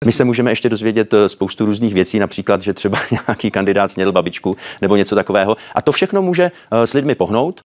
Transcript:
My se můžeme ještě dozvědět spoustu různých věcí, například, že třeba nějaký kandidát snědl babičku nebo něco takového. A to všechno může s lidmi pohnout.